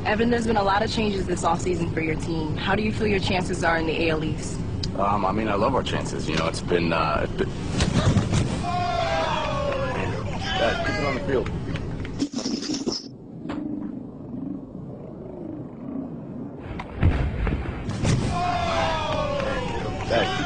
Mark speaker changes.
Speaker 1: Evan, there's been a lot of changes this offseason for your team. How do you feel your chances are in the AL East?
Speaker 2: I mean, I love our chances. You know, it's been Dad, keep it on the field. Dad,